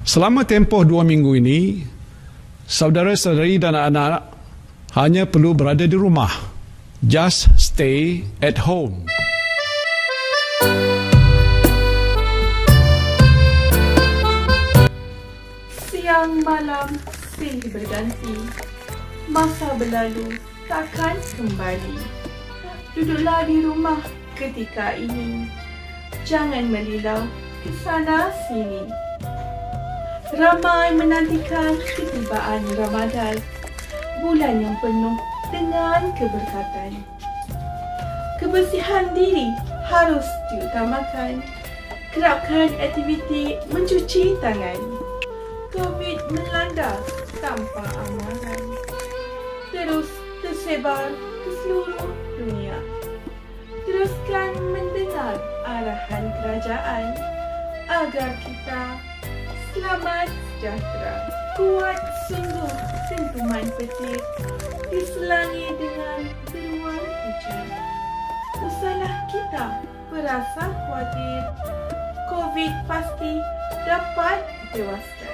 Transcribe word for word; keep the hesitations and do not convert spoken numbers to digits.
Selama tempoh dua minggu ini, saudara-saudari dan anak-anak hanya perlu berada di rumah. Just stay at home. Siang malam silih berganti, masa berlalu takkan kembali. Duduklah di rumah ketika ini, jangan melilau ke sana sini. Ramai menantikan ketibaan Ramadan, bulan yang penuh dengan keberkatan. Kebersihan diri harus diutamakan, kerapkan aktiviti mencuci tangan. Covid melanda tanpa amaran, terus tersebar ke seluruh dunia. Teruskan mendengar arahan kerajaan agar kita selamat sejahtera. Kuat sungguh dentuman petir, diselangi dengan deruan hujan. Usahlah kita berasa khawatir, Covid pasti dapat ditewaskan.